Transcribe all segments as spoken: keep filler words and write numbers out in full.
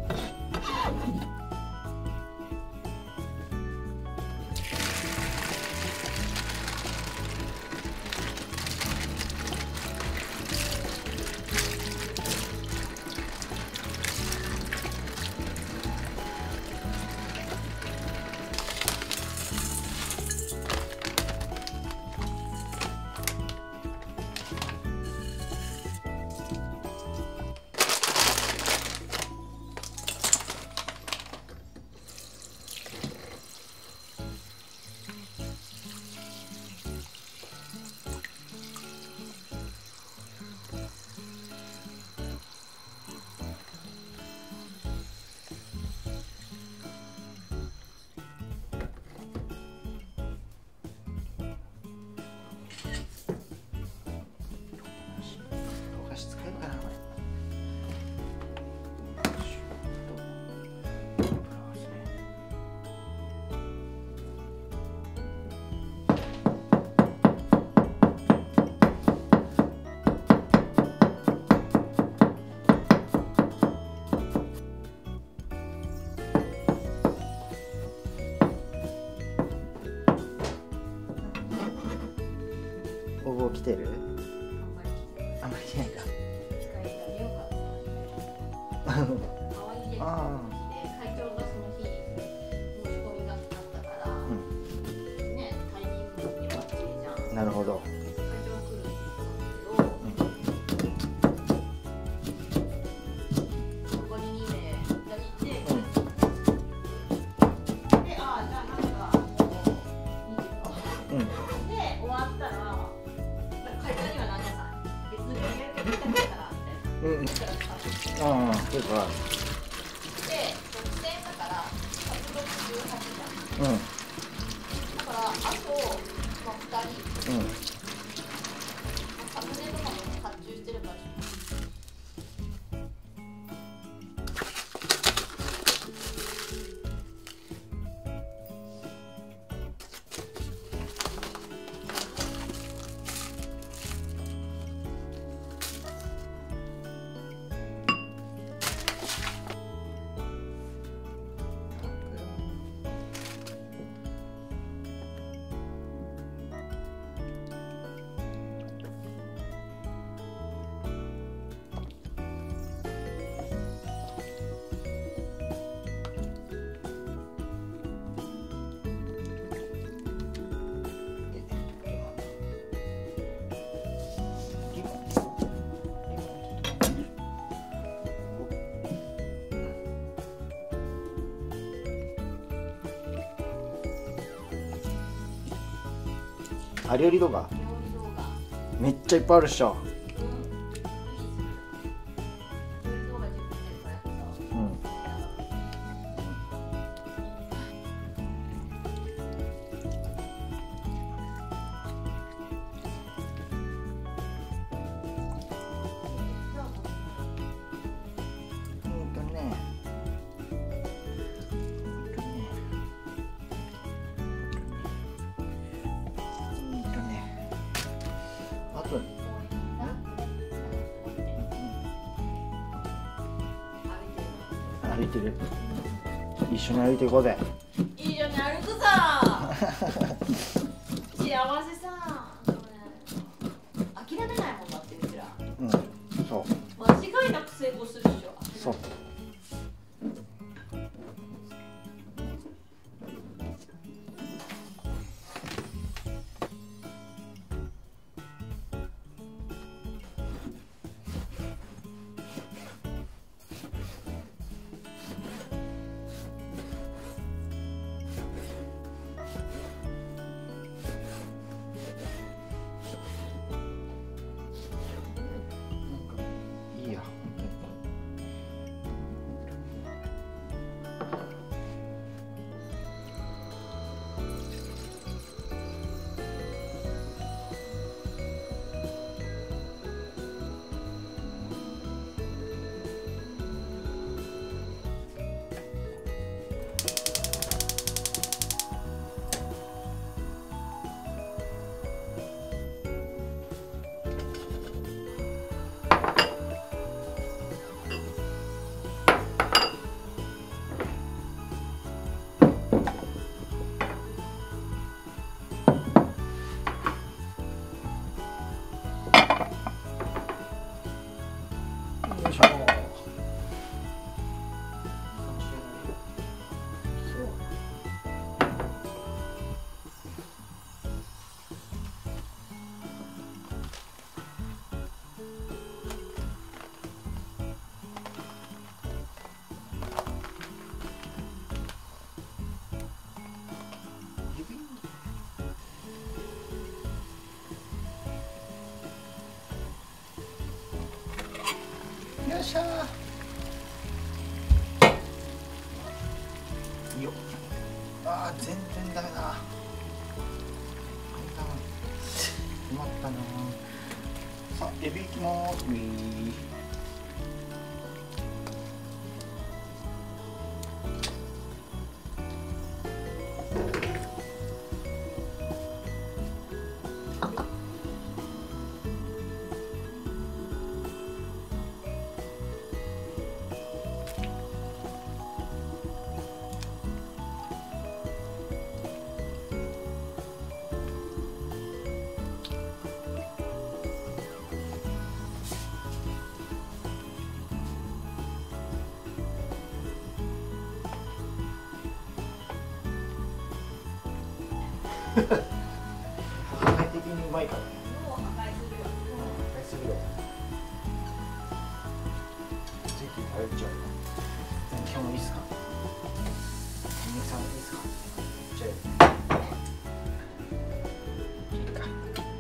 お坊来てる？あんまり来ないか。ああ。 会長がその日申し込みがあったから、ね、タイミングにばっちりじゃん。 なるほど。 会長来るんだけど、ここににめいじゃ行って、で、ああ、じゃあなんかもういいですか。で、終わったら、会長には何でさ、別にやるけど来たからみたいな。 うん。ああ、そうか。 で、独占だから、はちろくじゅうはちじゃん。 うん。 だから、あと、まあ、ふたり、 うん。 サムネとかも発注してるから。 あ、料理動画料理動画。 めっちゃいっぱいあるっしょ。うん。うんとね。うんとね。あと。歩いてる。一緒に歩いていこうぜ。 いいじゃん、歩くさ。幸せさ。諦めないもんだってうちら。 うん。そう。 間違いなく成功するでしょ。 そう。いいや。 しゃー。いいよ。あー、全然ダメだ。困ったな。さあ、エビいきます。ウィー。破壊的にうまいからね。 もう破壊するよ。 破壊するよ。ついて頼っちゃうよ。今日もいいっすか。みゆきさんいいっすか。じゃあ。いいか。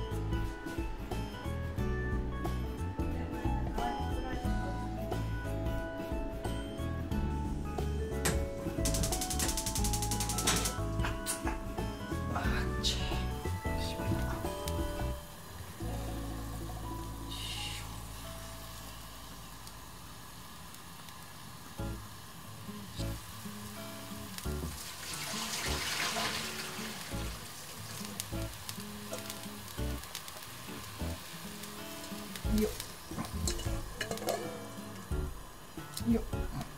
いいよ。いいよ。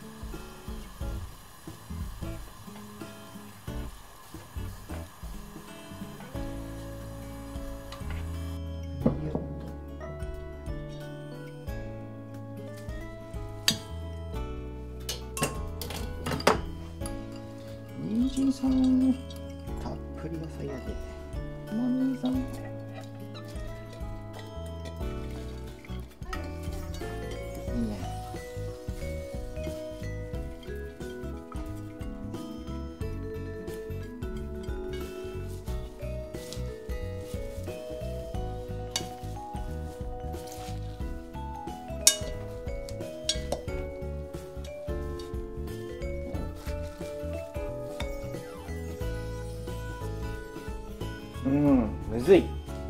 人参さん、たっぷり野菜やで。マミーさん。うん、むずい。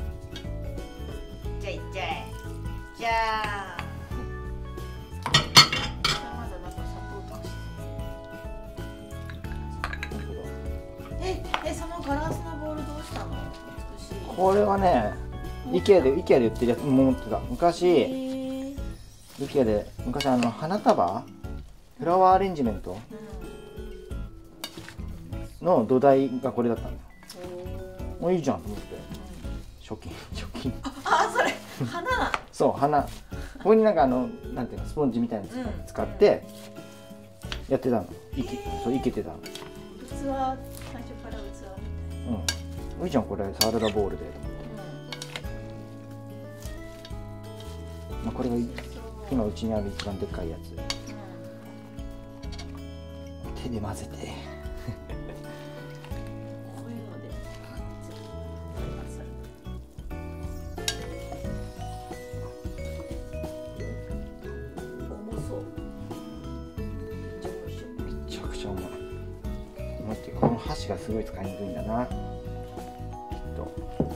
じゃあいっちゃえ。じゃあ。まだなんか砂糖とかして。え、え、そのガラスのボールどうしたの？美しい。 これはね、イケアでイケアで売ってるやつ持ってた。昔、イケアで昔あの花束、フラワーアレンジメントの土台がこれだったのよ。お、いいじゃんと思って。初期初期。 あ、あ、それ花な。 そう花。ここになんかあのなんていうのスポンジみたいなの使ってやってたの。いけそういけてたの。 器最初から器みたいな。 うん。いいじゃんこれサラダボウルで。まあこれが今うちにある一番でっかいやつ。手で混ぜて。この箸がすごい使いにくいんだな。きっと。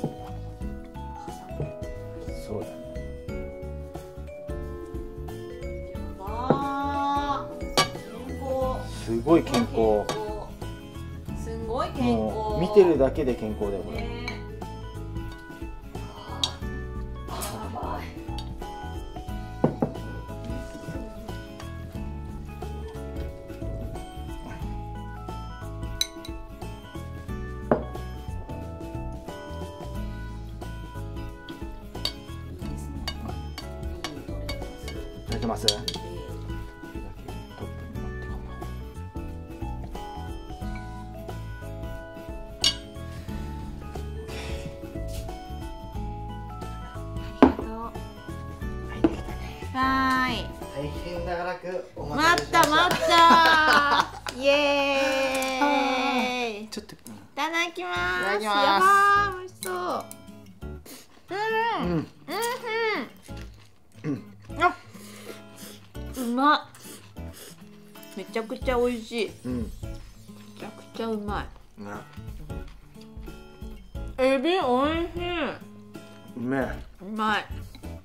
そうだね。 あー、健康。 すごい健康。 すごい健康。 もう見てるだけで健康だよこれ。 ね、やばい。 いただきます。トップに持ってこよはい、できたね。はーい。 大変長くお待待ったせしました。 た待ったイエーイ。 ちょっといただきます。 いただきます。 やばー、美味しそう。うん。 うん。 うん。うん。あ。うめちゃくちゃ美味しい。 うんめちゃくちゃうまい。 ね、 エビ美味しい。 うめえ。 うまい。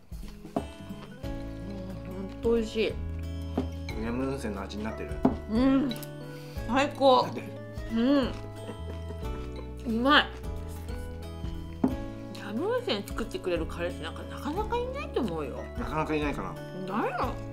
うん、ほんと美味しい。 ヤムウンセンの味になってる。 うん、最高。うん、うまい。ヤムウンセン作ってくれる彼氏なんかなかなかいないと思うよ。 なかなかいないかな。 誰の